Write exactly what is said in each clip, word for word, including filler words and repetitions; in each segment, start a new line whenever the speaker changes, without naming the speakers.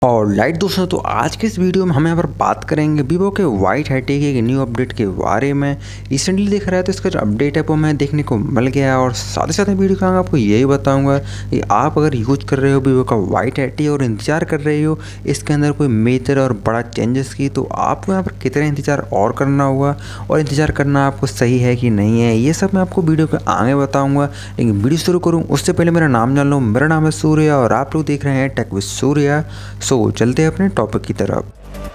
और लाइट दोस्तों, तो आज के इस वीडियो में हम यहाँ पर बात करेंगे वीवो के वाई थर्टी के एक न्यू अपडेट के बारे में। रिसेंटली देख रहा है तो इसका जो अपडेट है वो हमें देखने को मिल गया और साथ ही साथ में वीडियो का आपको यही बताऊंगा कि आप अगर यूज कर रहे हो वीवो का वाई थर्टी और इंतजार कर रहे हो इसके अंदर कोई मेजर और बड़ा चेंजेस की, तो आपको यहाँ पर कितना इंतजार और करना होगा और इंतजार करना आपको सही है कि नहीं है, ये सब मैं आपको वीडियो के आगे बताऊँगा। लेकिन वीडियो शुरू करूँ उससे पहले मेरा नाम जान लो। मेरा नाम है सूर्या और आप लोग देख रहे हैं टेक विद सूर्या। सो चलते हैं अपने टॉपिक की तरफ।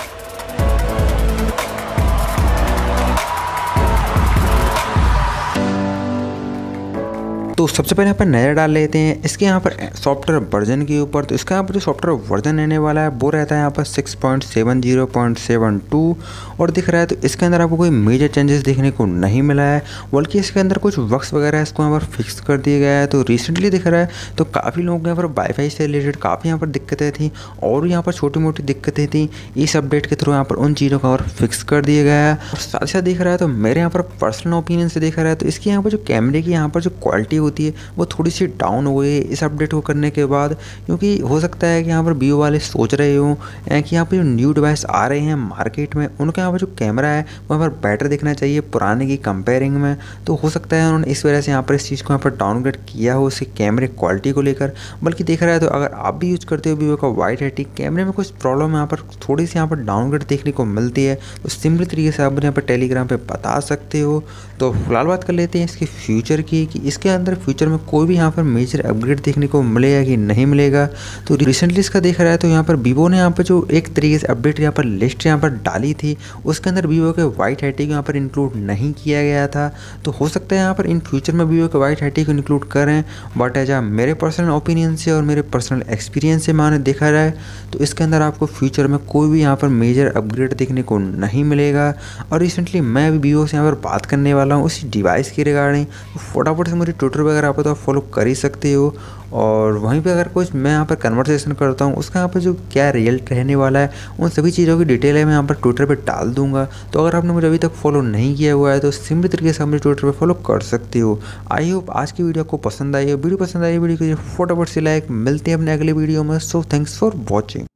तो सबसे पहले यहाँ पर नज़र डाल लेते हैं इसके यहाँ पर सॉफ्टवेयर वर्जन के ऊपर। तो इसका यहाँ पर जो सॉफ्टवेयर वर्जन रहने वाला है वो रहता है यहाँ पर six point seven zero point seven two और दिख रहा है। तो इसके अंदर आपको कोई मेजर चेंजेस देखने को नहीं मिला है, बल्कि इसके अंदर कुछ वर्क्स वगैरह है इसको यहाँ पर फिक्स कर दिया गया है। तो रिसेंटली दिख रहा है तो काफ़ी लोगों को यहाँ पर वाईफाई से रिलेटेड काफ़ी यहाँ पर दिक्कतें थी और यहाँ पर छोटी मोटी दिक्कतें थी। इस अपडेट के थ्रू यहाँ पर उन चीज़ों का और फिक्स कर दिया गया है। और साथ ही साथ दिख रहा है तो मेरे यहाँ पर पर्सनल ओपिनियन से दिख रहा है तो इसकी यहाँ पर जो कैमरे की यहाँ पर जो क्वालिटी होती है वो थोड़ी सी डाउन हो गई है इस अपडेट को करने के बाद, क्योंकि हो सकता है कि यहाँ पर वीवो वाले सोच रहे हो कि यहाँ पर जो न्यू डिवाइस आ रहे हैं मार्केट में उनका यहाँ पर जो कैमरा है वो यहाँ पर बेटर दिखना चाहिए पुराने की कंपेयरिंग में। तो हो सकता है उन्होंने इस वजह से यहाँ पर इस चीज़ को यहाँ पर डाउनग्रेड किया हो उसके कैमरे क्वालिटी को लेकर। बल्कि देख रहा है तो अगर आप भी यूज करते हो वीवो का वाई थर्टी, कैमरे में कुछ प्रॉब्लम यहाँ पर थोड़ी सी यहाँ पर डाउनग्रेड देखने को मिलती है, तो सिंपल तरीके से आप मुझे यहाँ पर टेलीग्राम पे बता सकते हो। तो फिलहाल बात कर लेते हैं इसके फ्यूचर की कि इसके अंदर फ्यूचर में कोई भी यहाँ पर मेजर अपग्रेड देखने को मिलेगा कि नहीं मिलेगा। तो रिसेंटली इसका देख रहा है तो यहाँ पर वीवो ने यहाँ पर जो एक तरीके से अपडेट यहाँ पर लिस्ट यहाँ पर डाली थी उसके अंदर वीवो के वाई थर्टी को यहाँ पर इंक्लूड नहीं किया गया था। तो हो सकता है यहाँ पर इन फ्यूचर में वीवो के वाई थर्टी को इंक्लूड करें, बट एज मेरे पर्सनल ओपिनियन से और मेरे पर्सनल एक्सपीरियंस से मैंने देखा जाए तो इसके अंदर आपको फ्यूचर में कोई भी यहाँ पर मेजर अपग्रेड देखने को नहीं मिलेगा। और रिसेंटली मैं अभी वीवो से यहाँ पर बात करने वाला हूँ उसी डिवाइस की रिगार्डिंग, तो फटाफट से मुझे ट्विटर वगैरह आप तो आप फॉलो कर ही सकते हो। और वहीं पे अगर कुछ मैं यहाँ पर कन्वर्सेशन करता हूँ उसका यहाँ पर जो क्या रिजल्ट रहने वाला है उन सभी चीज़ों की डिटेल है मैं यहाँ पर ट्विटर पे डाल दूंगा। तो अगर आपने मुझे अभी तक फॉलो नहीं किया हुआ है तो सिंपल तरीके से आप मुझे ट्विटर पे फॉलो कर सकते हो। आई होप आज की वीडियो आपको पसंद आई है। वीडियो पसंद आई वीडियो को फटाफट से लाइक, मिलते हैं अपने अगले वीडियो में। So thanks for watching.